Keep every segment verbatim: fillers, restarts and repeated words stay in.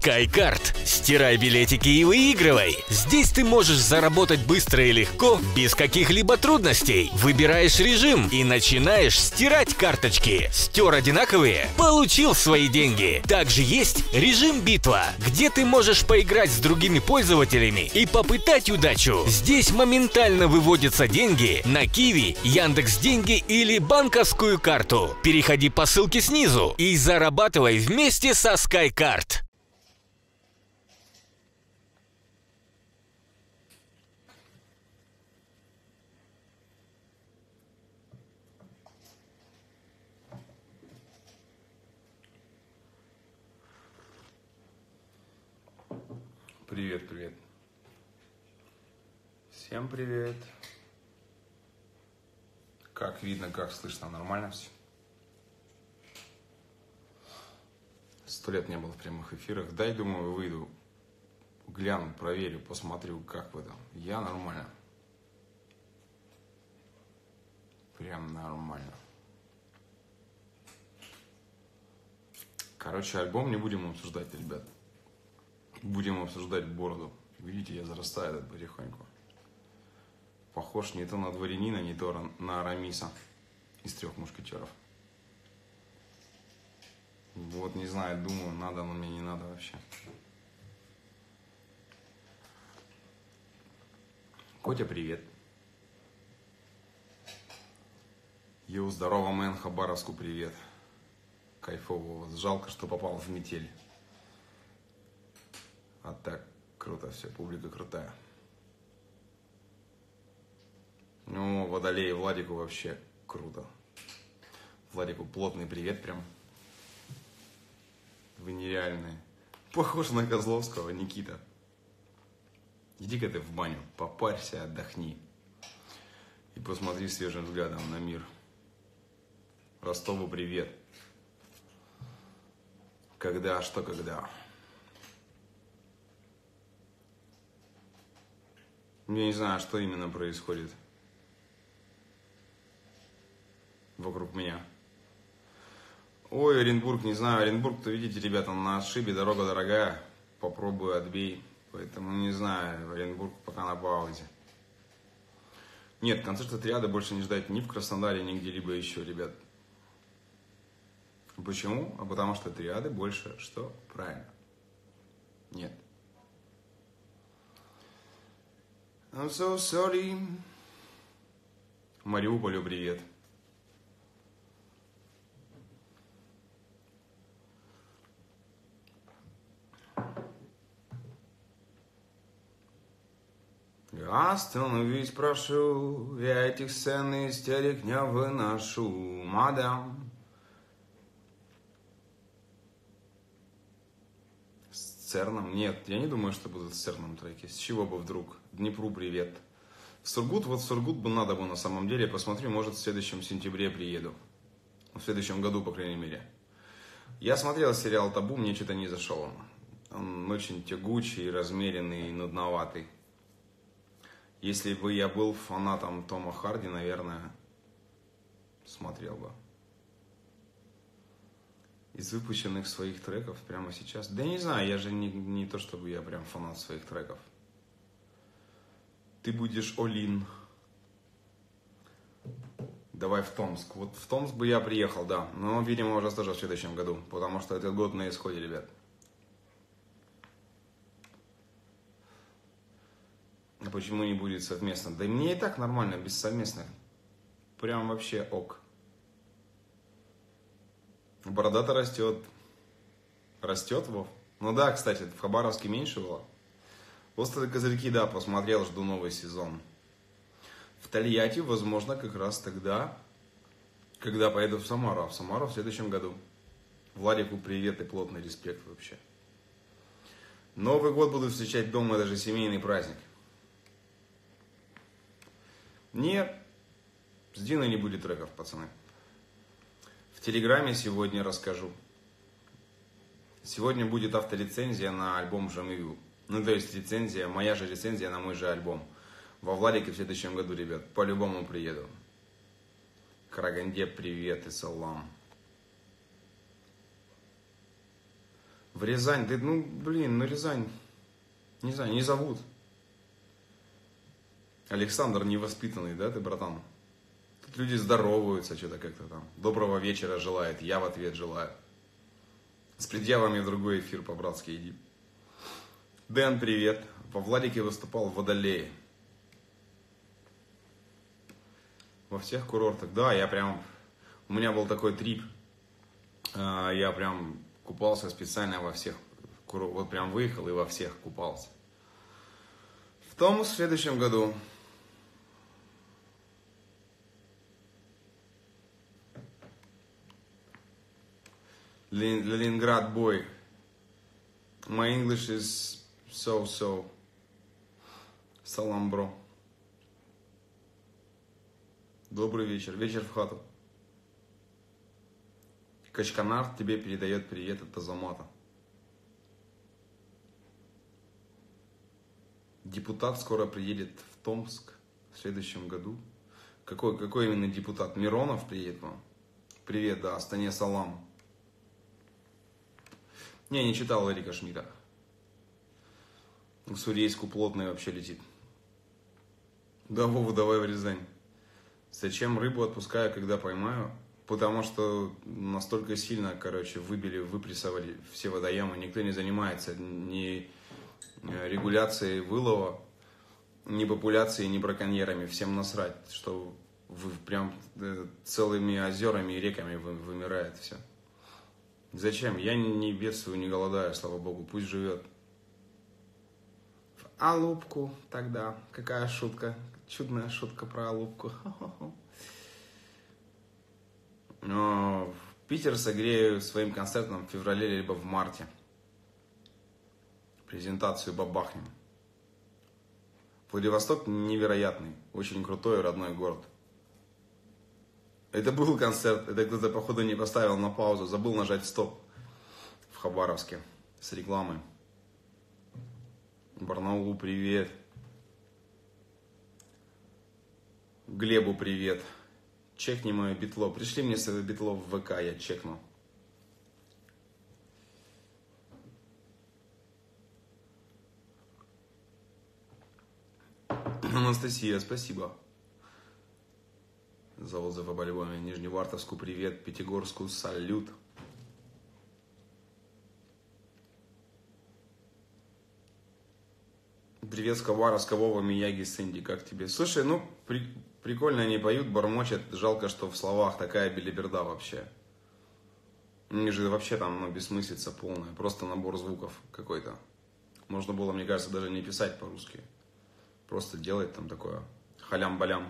SkyCard. Стирай билетики и выигрывай. Здесь ты можешь заработать быстро и легко, без каких-либо трудностей. Выбираешь режим и начинаешь стирать карточки. Стер одинаковые? Получил свои деньги. Также есть режим битва, где ты можешь поиграть с другими пользователями и попытать удачу. Здесь моментально выводятся деньги на Киви, Яндекс.Деньги или банковскую карту. Переходи по ссылке снизу и зарабатывай вместе со SkyCard. Привет, привет. Всем привет. Как видно, как слышно, нормально все? Сто лет не было в прямых эфирах. Дай, думаю, выйду, гляну, проверю, посмотрю, как вы там. Я нормально. Прям нормально. Короче, альбом не будем обсуждать, ребят. Будем обсуждать бороду. Видите, я зарастаю этот потихоньку. Похож не то на дворянина, не то на Арамиса из трех мушкетеров. Вот, не знаю, думаю, надо, но мне не надо вообще. Котя, привет. Йоу, здорово, мэн, Хабаровску привет. Кайфово. Жалко, что попал в метель. А так, круто все, публика крутая. Ну, Водолей и Владику вообще круто. Владику плотный привет прям. Вы нереальные. Похож на Козловского, Никита. Иди-ка ты в баню, попарься, отдохни. И посмотри свежим взглядом на мир. Ростову привет. Когда, что когда. Я не знаю, что именно происходит вокруг меня. Ой, Оренбург, не знаю, Оренбург-то, видите, ребята, на отшибе, дорога дорогая. Попробую, отбей. Поэтому не знаю, Оренбург пока на паузе. Нет, концерта Триады больше не ждать ни в Краснодаре, ни где-либо еще, ребят. Почему? А потому что Триады больше что? Правильно. Нет. I'm so sorry. Мариуполю привет. Остановись, прошу, я этих сцен и истерик не выношу, мадам. С Церном? Нет, я не думаю, что будут с Церном треки. С чего бы вдруг? Днепру привет. В Сургут, вот в Сургут бы надо бы на самом деле. Посмотрю, может в следующем сентябре приеду. В следующем году, по крайней мере. Я смотрел сериал «Табу», мне что-то не зашел он. Он очень тягучий, размеренный, нудноватый. Если бы я был фанатом Тома Харди, наверное, смотрел бы. Из выпущенных своих треков прямо сейчас. Да не знаю, я же не, не то, чтобы я прям фанат своих треков. Ты будешь Олин. Давай в Томск. Вот в Томск бы я приехал, да. Но, видимо, уже тоже в следующем году. Потому что этот год на исходе, ребят. А почему не будет совместно? Да мне и так нормально, без совместных. Прям вообще ок. Борода-то растет. Растет, Вов? Ну да, кстати, в Хабаровске меньше было. «Острые козырьки», да, посмотрел, жду новый сезон. В Тольятти, возможно, как раз тогда, когда поеду в Самару. А в Самару в следующем году. Владику привет и плотный респект вообще. Новый год буду встречать дома, это же семейный праздник. Нет, с Диной не будет треков, пацаны. В Телеграме сегодня расскажу. Сегодня будет авторецензия на альбом Жамивю. Ну, то есть рецензия, моя же рецензия на мой же альбом. Во Владике в следующем году, ребят, по-любому приеду. Караганде, привет и салам. В Рязань, ты, ну, блин, ну Рязань, не знаю, не зовут. Александр невоспитанный, да, ты, братан? Тут люди здороваются, что-то как-то там. Доброго вечера желает, я в ответ желаю. С предъявами в другой эфир по-братски иди. Дэн, привет. Во Владике выступал в Водолее. Во всех курортах. Да, я прям... У меня был такой трип. Я прям купался специально во всех курортах. Вот прям выехал и во всех купался. В том, в следующем году... Leningrad boy. My English is so-so. Салам, бро. Добрый вечер. Вечер в хату. Качканар тебе передает привет от Азамата. Депутат скоро приедет в Томск в следующем году. Какой, какой именно депутат? Миронов приедет вам? Привет, да, Астане салам. Не, не читал Эрика Шмидта. В Сурейску плотный вообще летит. Да, Вова, давай в Рязань. Зачем рыбу отпускаю, когда поймаю? Потому что настолько сильно, короче, выбили, выпрессовали все водоемы. Никто не занимается ни регуляцией вылова, ни популяцией, ни браконьерами. Всем насрать, что прям целыми озерами и реками вымирает все. Зачем? Я не бедствую, не голодаю, слава богу, пусть живет. Алупку тогда. Какая шутка. Чудная шутка про Алупку. Но Питер согрею своим концертом в феврале либо в марте. Презентацию бабахнем. Владивосток невероятный. Очень крутой родной город. Это был концерт, это кто-то, походу, не поставил на паузу, забыл нажать стоп в Хабаровске с рекламой. Барнаулу привет. Глебу привет. Чекни мое битло. Пришли мне свое битло в ВК, я чекну. Анастасия, спасибо. За отзыв об альбоме. Нижневартовску привет, Пятигорску салют. Привет с Хабаровска, Вова, Мияги, Сэнди, как тебе? Слушай, ну, при, прикольно они поют, бормочат. Жалко, что в словах такая белиберда вообще. У них же вообще там, ну, бессмыслица полная. Просто набор звуков какой-то. Можно было, мне кажется, даже не писать по-русски. Просто делать там такое халям-балям.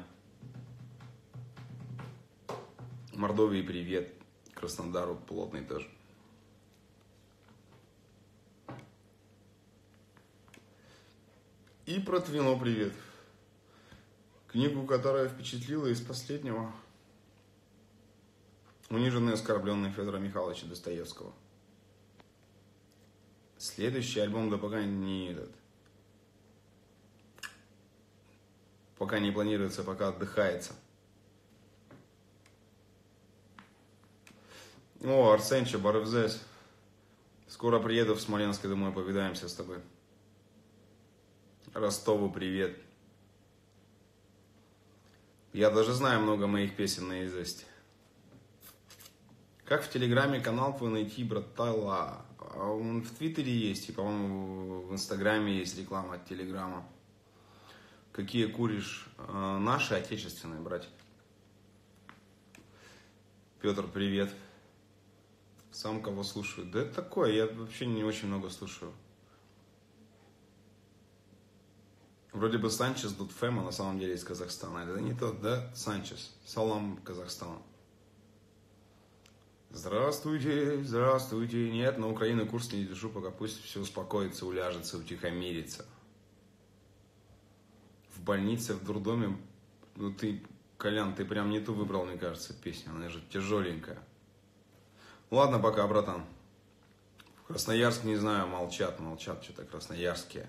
Мордовии привет, Краснодару плотный тоже. И про Твино привет. Книгу, которая впечатлила из последнего. Униженный и оскорбленный Федора Михайловича Достоевского. Следующий альбом, да пока не этот. Пока не планируется, пока отдыхается. О, Арсенчо, Барывзес. Скоро приеду в Смоленск, и думаю, повидаемся с тобой. Ростову привет. Я даже знаю много моих песен наизусть. Как в Телеграме канал твой найти, братала? Он в Твиттере есть, и, по-моему, в Инстаграме есть реклама от Телеграма. Какие куришь? Наши, отечественные, братья. Петр, привет. Сам кого слушаю? Да это такое, я вообще не очень много слушаю. Вроде бы Санчес Дудфема, на самом деле из Казахстана. Это не тот, да? Санчес. Салам Казахстану. Здравствуйте, здравствуйте. Нет, на Украину курс не держу, пока пусть все успокоится, уляжется, утихомирится. В больнице, в дурдоме. Ну ты, Колян, ты прям не ту выбрал, мне кажется, песню. Она же тяжеленькая. Ладно, пока, братан. В Красноярск, не знаю, молчат, молчат, что-то красноярские.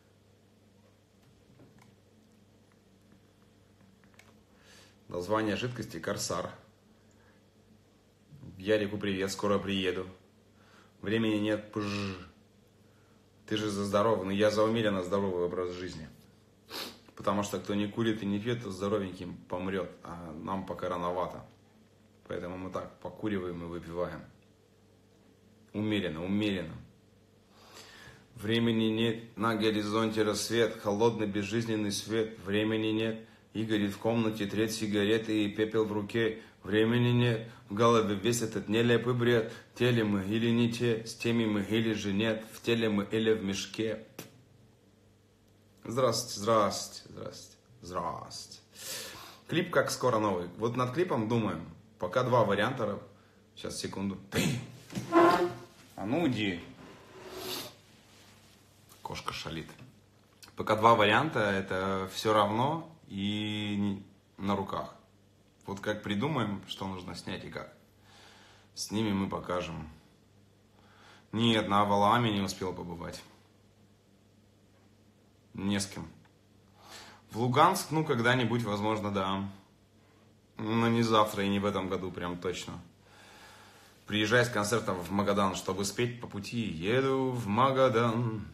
Название жидкости Корсар. Ярику привет, скоро приеду. Времени нет, пж. Ты же за здоровый, но я за умеренно здоровый образ жизни. Потому что кто не курит и не пьет, то здоровеньким помрет, а нам пока рановато. Поэтому мы так покуриваем и выпиваем. Умеренно, умеренно. Времени нет, на горизонте рассвет, холодный безжизненный свет. Времени нет, и горит в комнате треть сигареты и пепел в руке. Времени нет, в голове весь этот нелепый бред. В теле мы или не те, с теми мы или же нет. В теле мы или в мешке. Здравствуйте, здравствуйте, здравствуйте, здравствуйте. Клип как скоро новый. Вот над клипом думаем. Пока два варианта. Сейчас, секунду. Ты! А ну уйди. Кошка шалит. Пока два варианта, это все равно и на руках. Вот как придумаем, что нужно снять и как. Снимем и покажем. Нет, на Валааме не успел побывать. Не с кем. В Луганск, ну, когда-нибудь, возможно, да. Но не завтра и не в этом году, прям точно. Приезжай с концертом в Магадан, чтобы спеть по пути. Еду в Магадан.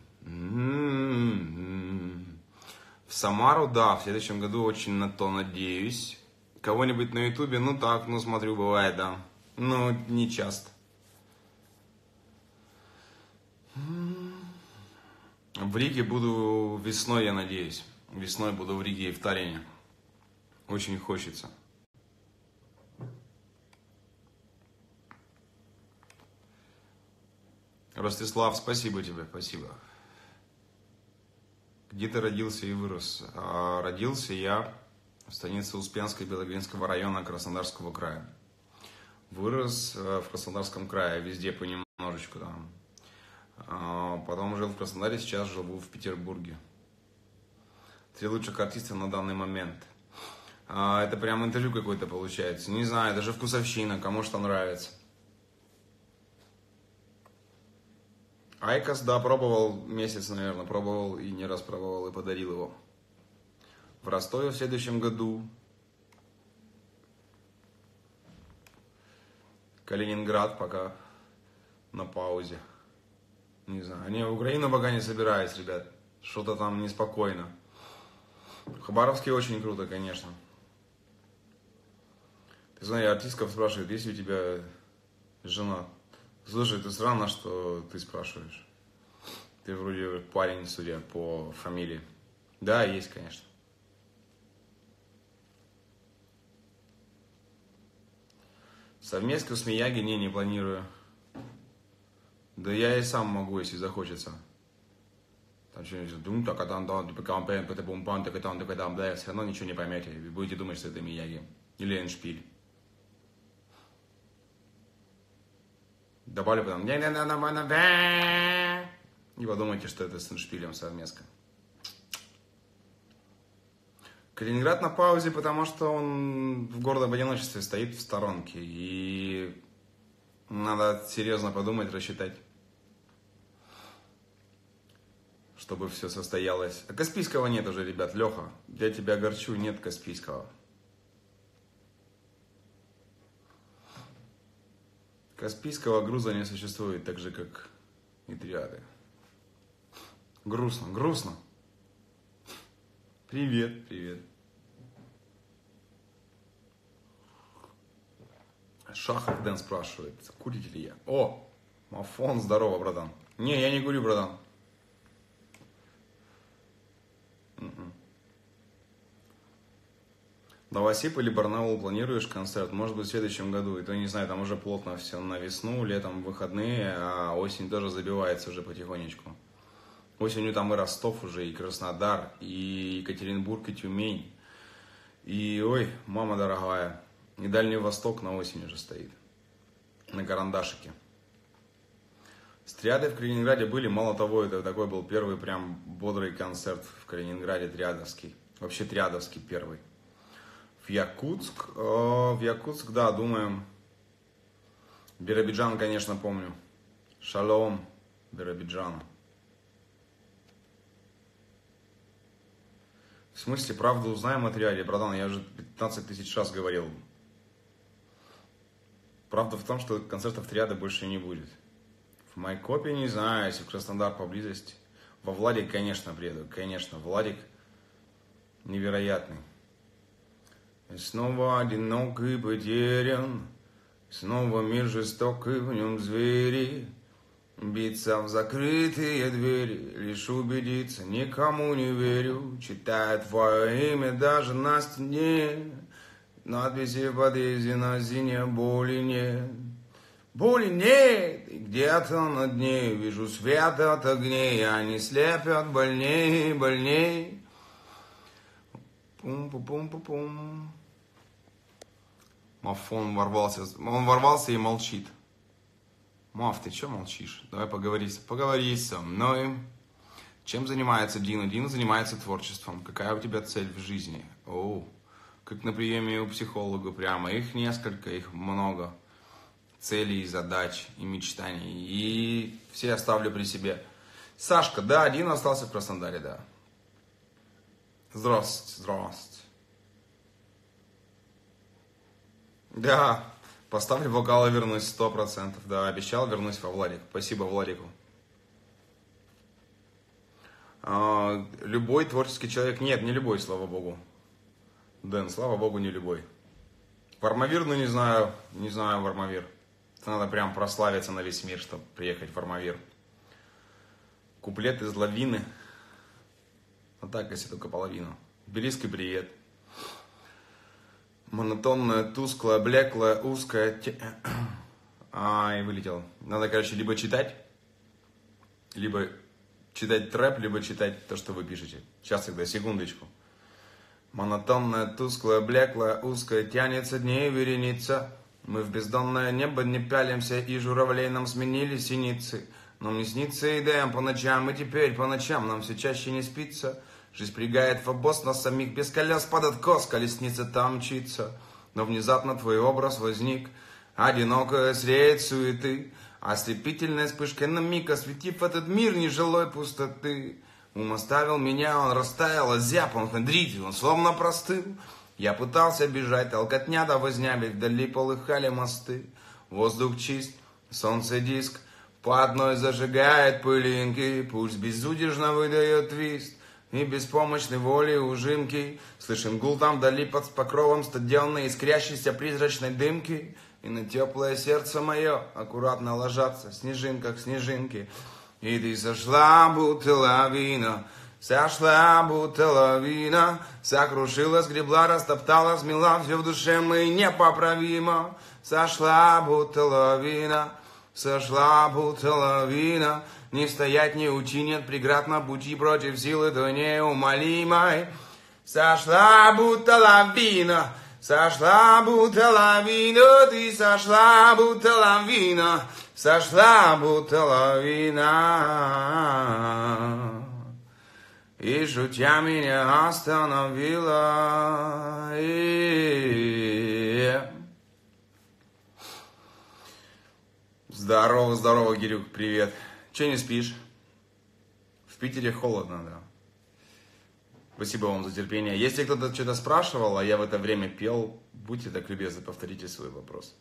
В Самару, да, в следующем году очень на то надеюсь. Кого-нибудь на ютубе, ну так, ну смотрю, бывает, да. Но не часто. В Риге буду весной, я надеюсь. Весной буду в Риге и в Таллине. Очень хочется. Ростислав, спасибо тебе, спасибо. Где ты родился и вырос? А, родился я в станице Успенской Белогринского района Краснодарского края. Вырос в Краснодарском крае, везде понемножечку там. А, потом жил в Краснодаре, сейчас живу в Петербурге. Три лучших артиста на данный момент. А, это прям интервью какое-то получается. Не знаю, даже вкусовщина, кому что нравится. Айкос, да, пробовал месяц, наверное, пробовал и не раз пробовал и подарил его. В Ростове в следующем году. Калининград пока на паузе. Не знаю, не, в Украину пока не собираюсь, ребят. Что-то там неспокойно. Хабаровский очень круто, конечно. Ты знаешь, артистков спрашивают, есть ли у тебя жена? Слушай, это странно, что ты спрашиваешь. Ты вроде парень, судя по фамилии. Да, есть, конечно. Совместку с Мияги не, не планирую. Да я и сам могу, если захочется. Там что-нибудь, дум, так, а там, да, пикампен, пятабумпан, так, и там, так, и там, да, все равно ничего не поймете. Вы будете думать, что это Мияги. Или Эншпиль. Добавлю потом. И подумайте, что это с Эншпилем совместка. Калининград на паузе, потому что он в гордом одиночестве стоит в сторонке. И надо серьезно подумать, рассчитать, чтобы все состоялось. А Каспийского нет уже, ребят. Леха, я тебя огорчу, нет Каспийского. Каспийского груза не существует, так же, как и триады. Грустно, грустно. Привет, привет. Шахах Дэн спрашивает, курите ли я? О, Мафон, здорово, братан. Не, я не курю, братан. Новосиб или Барнаул планируешь концерт? Может быть, в следующем году. И то, не знаю, там уже плотно все на весну, летом выходные, а осень тоже забивается уже потихонечку. Осенью там и Ростов уже, и Краснодар, и Екатеринбург, и Тюмень. И, ой, мама дорогая, и Дальний Восток на осень уже стоит. На карандашике. С триадой в Калининграде были, мало того, это такой был первый прям бодрый концерт в Калининграде, триадовский. Вообще триадовский первый. В Якутск, э, в Якутск, да, думаем. Биробиджан, конечно, помню. Шалом, Биробиджан. В смысле, правду узнаем о триаде, братан, я уже пятнадцать тысяч раз говорил. Правда в том, что концертов триады больше не будет. В Майкопе не знаю, если Краснодар поблизости. Во Владик, конечно, приеду. Конечно, Владик невероятный. И снова одинок и потерян. Снова мир жестокий, в нем звери. Биться в закрытые двери, лишь убедиться, никому не верю. Читаю твое имя даже на стене. Надписи в подъезде на стене, боли нет. Боли нет, и где-то над ней вижу свет от огней. Они слепят больней, больней. Пум-пум-пум-пум. Мафон ворвался, он ворвался и молчит. Мав, ты что молчишь? Давай поговори, поговори со мной. Чем занимается Дина? Дина занимается творчеством. Какая у тебя цель в жизни? О, как на приеме у психолога прямо. Их несколько, их много. Целей, задач и мечтаний. И все оставлю при себе. Сашка, да, Дина остался в Краснодаре, да. Здравствуйте, здравствуйте. Да. Поставлю вокал и вернусь сто процентов. Да, обещал, вернусь во Владик. Спасибо Владику. А, любой творческий человек. Нет, не любой, слава богу. Дэн, слава богу, не любой. Вармавир, ну не знаю. Не знаю Вармавир. Надо прям прославиться на весь мир, чтобы приехать в Вармавир. Куплет из Лавины. А так, если только половину. Тбилисский привет. Монотонная, тусклая, блеклая, узкая. Те... А, и вылетел. Надо, короче, либо читать, либо читать трэп, либо читать то, что вы пишете. Сейчас тогда, секундочку. Монотонная, тусклая, блеклая, узкая, тянется дней вереница. Мы в бездонное небо не пялимся, и журавлей нам сменили синицы. Но мне снится идеям по ночам, и теперь по ночам нам все чаще не спится. Жизнь пригает в обоз нас самих, без колес под откос, колесница там мчится. Но внезапно твой образ возник, одинокая средь суеты, ослепительной вспышкой на миг осветив этот мир нежилой пустоты. Ум оставил меня, он растаял, озяб, он хандрит, он словно простыл. Я пытался бежать, толкотня да возня, ведь вдали полыхали мосты. Воздух чист, солнце диск, по одной зажигает пылинки, пульс безудержно выдает твист. И беспомощной воли ужимки слышим гул там вдали под покровом стадионной искрящейся призрачной дымки. И на теплое сердце мое аккуратно ложатся снежинках снежинки. И ты сошла, будто лавина, сошла, будто лавина, сокрушила, сгребла, растоптала, смела все в душе мы непоправимо. Сошла, будто лавина, сошла, будто лавина. Не стоять, не уйти, нет преград на пути против силы той неумолимой. Сошла, будто лавина, сошла, будто лавина, ты сошла, будто лавина, сошла, будто лавина. И шутя меня остановила. И... Здорово, здорово, Гирюк, привет. Че не спишь? В Питере холодно, да. Спасибо вам за терпение. Если кто-то что-то спрашивал, а я в это время пел, будьте так любезны, повторите свой вопрос.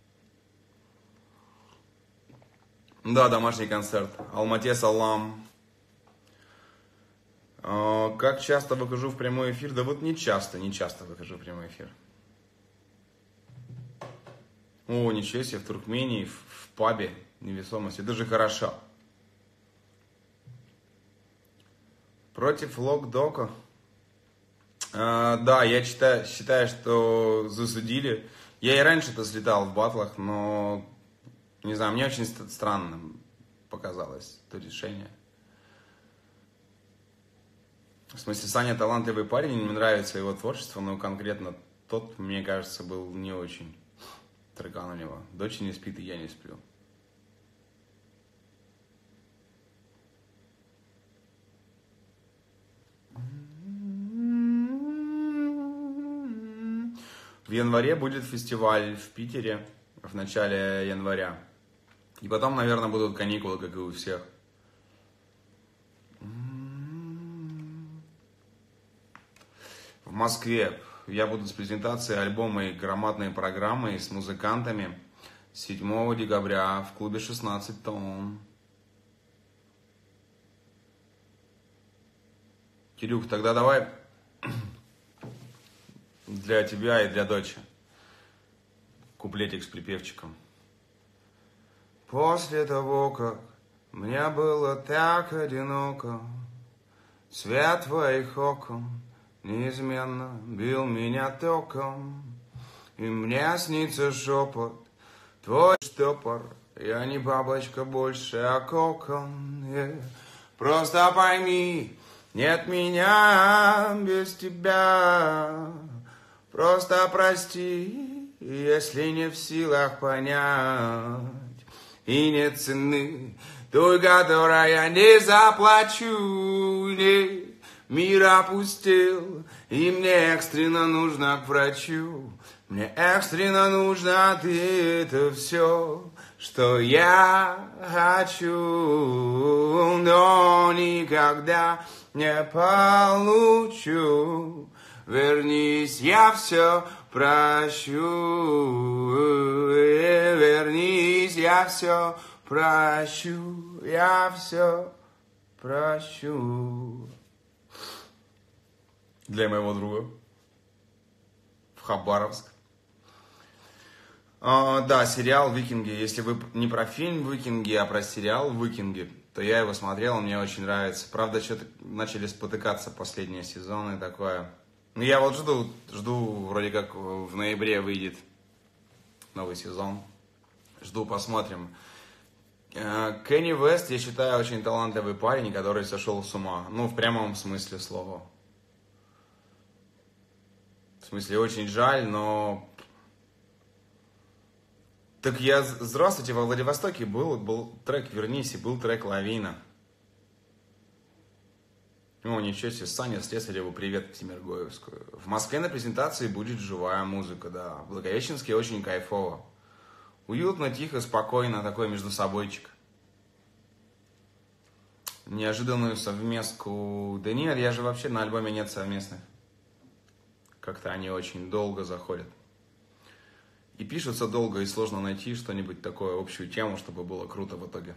Да, домашний концерт. Алмате салам. А, как часто выхожу в прямой эфир? Да вот не часто, не часто выхожу в прямой эфир. О, ничего себе, в Туркмении, в, в пабе невесомость. Это же хорошо. Против Локдока. А, да, я считаю, считаю, что засудили. Я и раньше-то слетал в батлах, но, не знаю, мне очень странным показалось то решение. В смысле, Саня талантливый парень, мне нравится его творчество, но конкретно тот, мне кажется, был не очень. Трекан у него. Дочь не спит, и я не сплю. В январе будет фестиваль в Питере, в начале января. И потом, наверное, будут каникулы, как и у всех. В Москве я буду с презентацией альбома и громадной программой с музыкантами седьмого декабря в клубе шестнадцать тонн. Кирюх, тогда давай для тебя и для дочи куплетик с припевчиком. После того, как мне было так одиноко, свет твоих окон неизменно бил меня током, и мне снится шепот твой штопор. Я не бабочка больше, а кокон. Yeah. Просто пойми, нет меня без тебя. Просто прости, если не в силах понять. И нет цены той, которой я не заплачу. Не. Мир опустел, и мне экстренно нужно к врачу. Мне экстренно нужно ты, это все, что я хочу, но никогда не получу. Вернись, я все прощу. Вернись, я все прощу. Я все прощу. Для моего друга в Хабаровск. А, да, сериал «Викинги». Если вы не про фильм «Викинги», а про сериал «Викинги», то я его смотрел, мне очень нравится. Правда, что-то начали спотыкаться последние сезоны, такое. Ну, я вот жду, жду, вроде как в ноябре выйдет новый сезон. Жду, посмотрим. Кенни Уэст, я считаю, очень талантливый парень, который сошел с ума. Ну, в прямом смысле слова. В смысле, очень жаль, но... Так я, здравствуйте, во Владивостоке был, был трек «Вернись» и был трек «Лавина». О, ничего себе, Саня Слесареву привет в Тимиргоевскую. В Москве на презентации будет живая музыка, да. В Благовещенске очень кайфово. Уютно, тихо, спокойно, такой между собойчик. Неожиданную совместку... Да нет, я же вообще на альбоме нет совместных. Как-то они очень долго заходят. И пишутся долго, и сложно найти что-нибудь такое, общую тему, чтобы было круто в итоге.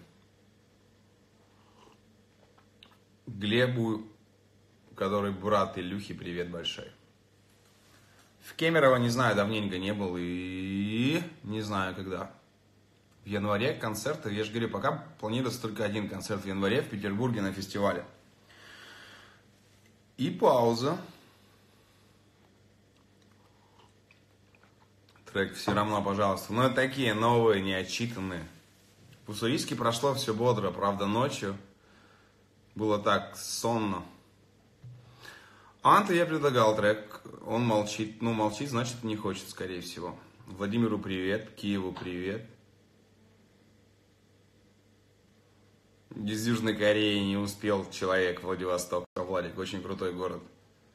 Глебу, который брат Илюхи, привет большой. В Кемерово, не знаю, давненько не был, и не знаю когда. В январе концерты, я же говорю, пока планируется только один концерт в январе в Петербурге на фестивале. И пауза. Трек «Все равно, пожалуйста». Но такие новые, неотчитанные. В Уссурийске прошло все бодро, правда, ночью было так сонно. Анте я предлагал трек, он молчит. Ну, молчит, значит, не хочет, скорее всего. Владимиру привет, Киеву привет. Из Южной Кореи не успел человек, Владивосток. Владик, очень крутой город.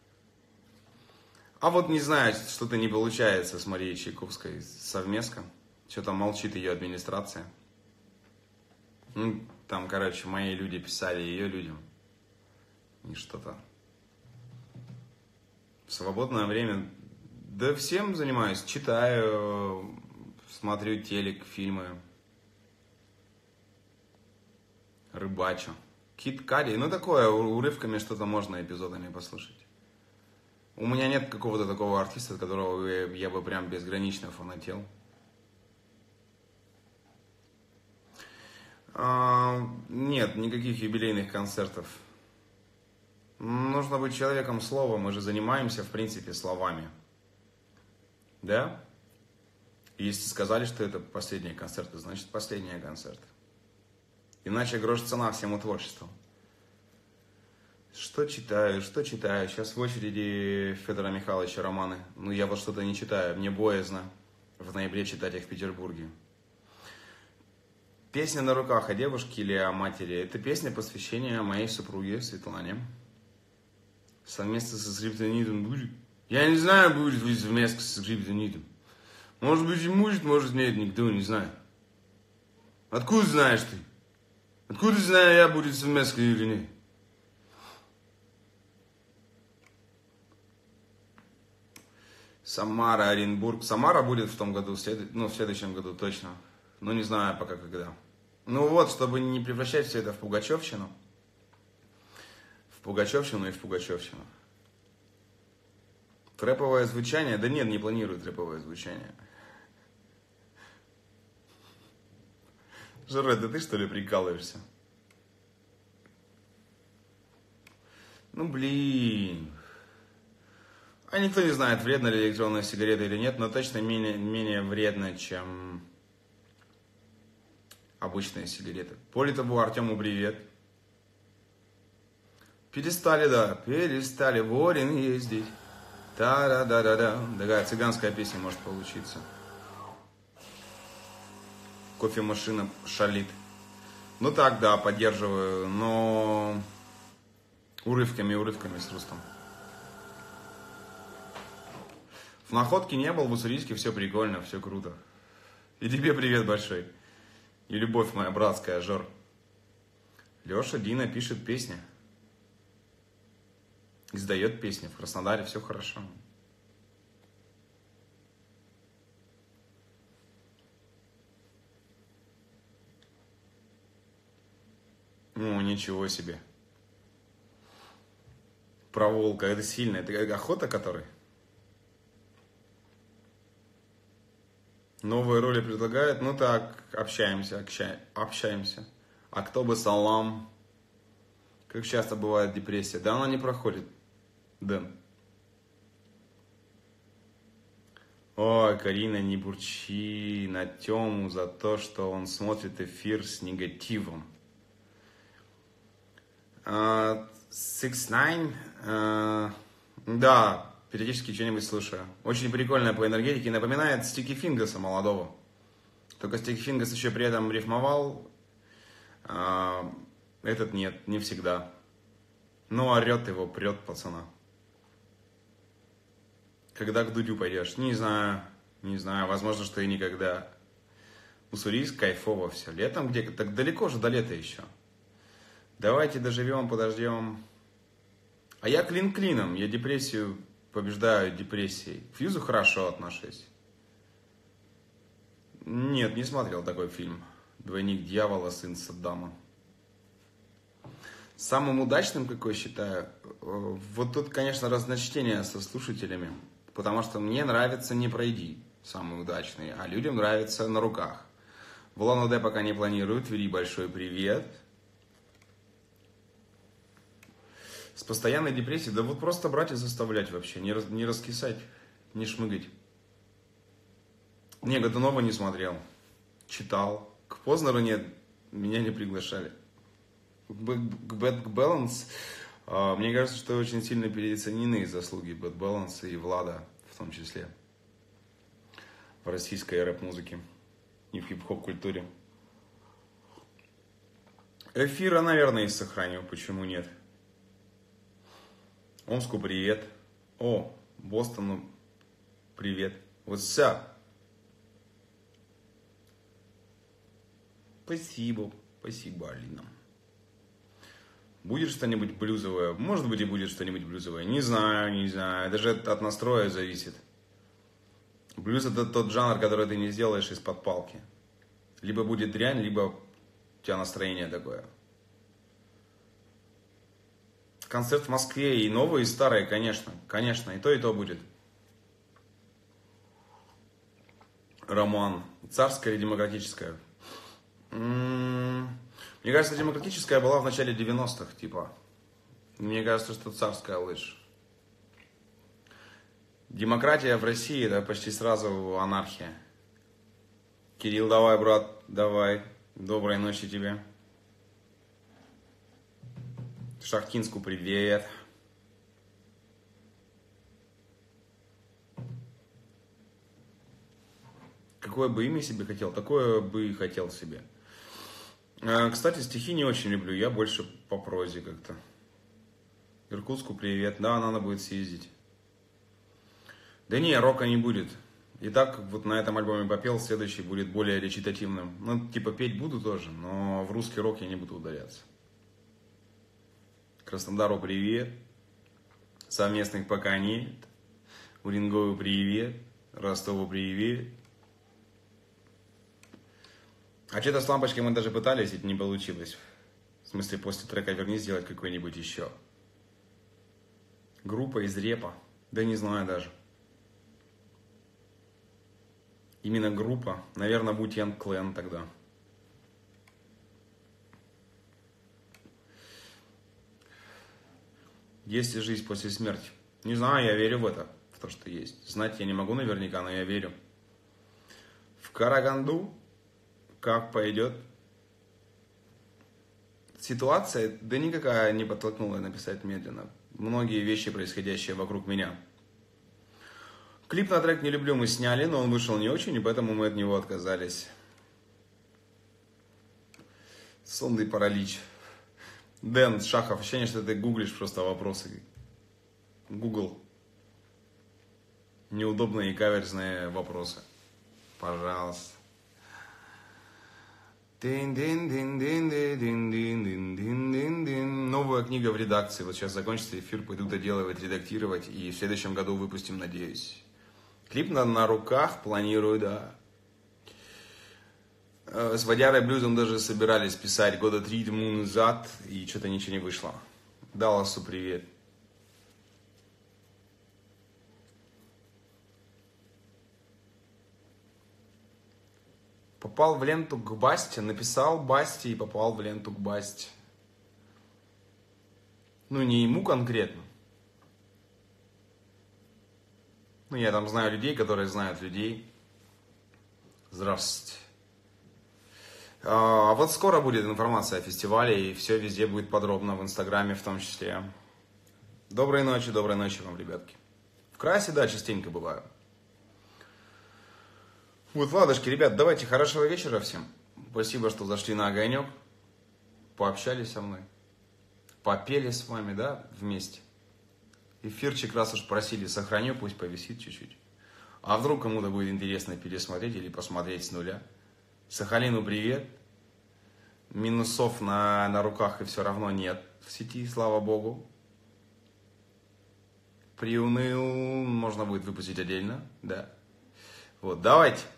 А вот не знаю, что-то не получается с Марией Чайковской совместно. Что-то молчит ее администрация. Ну, там, короче, мои люди писали ее людям. И что-то. В свободное время, да всем занимаюсь. Читаю, смотрю телек, фильмы. Рыбачу. Кит Кади, ну такое, урывками что-то можно эпизодами послушать. У меня нет какого-то такого артиста, от которого я бы прям безгранично фанател. А, нет, никаких юбилейных концертов. Нужно быть человеком слова, мы же занимаемся, в принципе, словами. Да? Если сказали, что это последние концерты, значит последние концерты. Иначе грош цена всему творчеству. Что читаю, что читаю? Сейчас в очереди Федора Михайловича романы. Ну, я вот что-то не читаю, мне боязно в ноябре читать их в Петербурге. Песня «На руках» о девушке или о матери. Это песня посвящения моей супруге Светлане. Совместно со Скриптонитом будет? Я не знаю, будет ли совместно со Скриптонитом. Может быть и будет, может нет, никто не знает. Откуда знаешь ты? Откуда знаю я, будет совместно или нет? Самара, Оренбург. Самара будет в том году, ну, в следующем году точно. Ну, не знаю пока когда. Ну вот, чтобы не превращать все это в пугачевщину. В Пугачевщину и в Пугачевщину. Трэповое звучание? Да нет, не планирую трэповое звучание. Жора, да ты что ли прикалываешься? Ну блин. А никто не знает, вредна ли электронная сигарета или нет, но точно менее, менее вредна, чем обычные сигареты. Более того, Артему привет. Перестали, да, перестали в Орен ездить. Та-да-да-да-да. Такая цыганская песня может получиться. Кофемашина шалит. Ну так, да, поддерживаю, но урывками, урывками с Рустом. В Находке не был, в Уссурийске все прикольно, все круто. И тебе привет большой. И любовь моя братская, Жор. Леша Дина пишет песни. Издает песни. В Краснодаре все хорошо. Ну, ничего себе. Про волка. Это сильно. Это охота, который? Новые роли предлагают? Ну так, общаемся, обща... общаемся. А кто бы салам? Как часто бывает депрессия? Да она не проходит, Дэн. Ой, Карина, не бурчи на Тему за то, что он смотрит эфир с негативом. Six Nine, uh, да, периодически что-нибудь слушаю. Очень прикольно по энергетике, напоминает Стики Фингаса молодого. Только Стики Фингас еще при этом рифмовал, uh, этот нет, не всегда. Но орет его, прет пацана. Когда к Дудю пойдешь? Не знаю, не знаю, возможно, что и никогда. Уссурийск кайфово все. Летом где-то, так далеко же до лета еще. Давайте доживем, подождем. А я клин клином, я депрессию побеждаю депрессией. К Фьюзу хорошо отношусь. Нет, не смотрел такой фильм. Двойник дьявола, сын Саддама. Самым удачным, какой считаю, вот тут, конечно, разночтение со слушателями. Потому что мне нравится «Не пройди», самый удачный, а людям нравится «На руках». В Улан-Удэ пока не планирую, Твери большой привет. С постоянной депрессией, да вот просто брать и заставлять вообще, не, не раскисать, не шмыгать. Не, Годунова не смотрел, читал. К Познеру нет, меня не приглашали. К Bad Balance, мне кажется, что очень сильно переоценены заслуги Bad Balance и Влада, в том числе, в российской рэп-музыке и в хип-хоп культуре. Эфира, наверное, и сохраню, почему нет. Омску привет. О, Бостону привет. What's up? Спасибо, спасибо, Алина. Будет что-нибудь блюзовое? Может быть, и будет что-нибудь блюзовое. Не знаю, не знаю. Даже от настроя зависит. Блюз — это тот жанр, который ты не сделаешь из-под палки. Либо будет дрянь, либо у тебя настроение такое. Концерт в Москве и новые, и старые, конечно. Конечно, и то, и то будет. Роман. Царская или демократическая? М-м-м. Мне кажется, демократическая была в начале девяностых, типа. Мне кажется, что царская лыжь. Демократия в России, это почти сразу анархия. Кирилл, давай, брат, давай. Доброй ночи тебе. Шахтинску привет. Какое бы имя себе хотел, такое бы и хотел себе. Кстати, стихи не очень люблю, я больше по прозе как-то. Иркутску привет, да, надо будет съездить. Да не, рока не будет. И так вот на этом альбоме попел, следующий будет более речитативным. Ну, типа петь буду тоже, но в русский рок я не буду ударяться. Краснодару привет. Совместных пока нет. Уренгову привет. Ростову привет. А что-то с лампочкой мы даже пытались, и не получилось. В смысле, после трека «Верни» сделать какой-нибудь еще. Группа из репа. Да не знаю даже. Именно группа. Наверное, Wu-Tang Clan тогда. Есть ли жизнь после смерти? Не знаю, я верю в это. В то, что есть. Знать я не могу наверняка, но я верю. В Караганду, как пойдет. Ситуация, да никакая не подтолкнула написать медленно. Многие вещи, происходящие вокруг меня. Клип на трек «Не люблю» мы сняли, но он вышел не очень, и поэтому мы от него отказались. Сонный паралич. Дэн Шахов, ощущение, что ты гуглишь просто вопросы. Google. Неудобные и каверзные вопросы. Пожалуйста. Новая книга в редакции. Вот сейчас закончится эфир, пойду доделывать, редактировать. И в следующем году выпустим, надеюсь. Клип на, на руках планирую, да. С Водярой Блюзом даже собирались писать года три тому назад. И что-то ничего не вышло. Далласу привет. Попал в ленту к Басте, написал Басте и попал в ленту к Басте. Ну, не ему конкретно. Ну, я там знаю людей, которые знают людей. Здравствуйте. А вот скоро будет информация о фестивале, и все везде будет подробно, в Инстаграме в том числе. Доброй ночи, доброй ночи вам, ребятки. В Красе, да, частенько бываю. Вот, ладушки, ребят, давайте хорошего вечера всем. Спасибо, что зашли на огонек, пообщались со мной, попели с вами, да, вместе. Эфирчик, раз уж просили, сохраню, пусть повисит чуть-чуть. А вдруг кому-то будет интересно пересмотреть или посмотреть с нуля. Сахалину привет. Минусов на, на руках и все равно нет в сети, слава богу. Приуныл, можно будет выпустить отдельно, да. Вот, давайте.